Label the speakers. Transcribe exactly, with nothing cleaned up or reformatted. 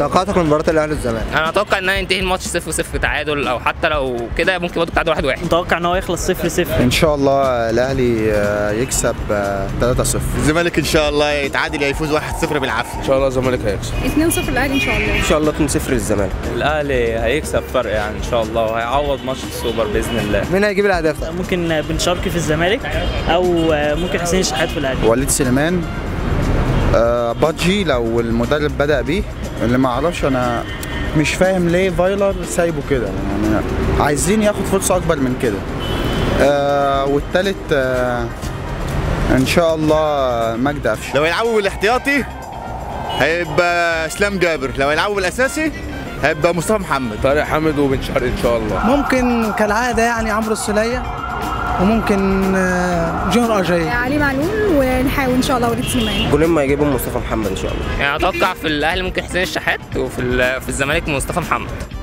Speaker 1: توقعاتك من مباراه الاهلي والزمالك؟
Speaker 2: انا اتوقع ان ينتهي الماتش صفر صفر تعادل، او حتى لو كده ممكن برضه تعادل واحد واحد.
Speaker 3: متوقع ان هو يخلص صفر صفر.
Speaker 4: ان شاء الله الاهلي يكسب ثلاثة صفر.
Speaker 5: الزمالك ان شاء الله يتعادل، يفوز واحد صفر بالعافيه.
Speaker 6: ان شاء الله الزمالك هيكسب
Speaker 7: اتنين صفر الاهلي ان شاء الله.
Speaker 1: ان شاء الله اتنين صفر للزمالك.
Speaker 8: الاهلي هيكسب فرق يعني ان شاء الله، وهيعوض ماتش السوبر باذن الله.
Speaker 1: مين هيجيب الاهداف؟
Speaker 3: ممكن بن شرقي في الزمالك، او ممكن حسين الشحات في الاهلي.
Speaker 4: وليد سليمان، آه بادجي لو المدرب بدأ بيه، اللي ما اعرفش انا مش فاهم ليه فايلر سايبه كده، يعني عايزين ياخد فرصه اكبر من كده. آه والتالت آه ان شاء الله مجدي قفشه.
Speaker 5: لو يلعبوا بالاحتياطي هيبقى اسلام جابر، لو يلعبوا بالاساسي هيبقى مصطفى محمد.
Speaker 6: طارق حامد وبن شرقي ان شاء الله.
Speaker 9: ممكن كالعاده يعني عمرو السوليه، وممكن جون اجاي،
Speaker 7: علي معلول، ونحاول ان شاء الله وليد سليمان.
Speaker 1: جولين ما يجيبوا مصطفى محمد ان شاء الله.
Speaker 2: يعني اتوقع في الاهلي ممكن حسين الشحات، وفي في الزمالك مصطفى محمد.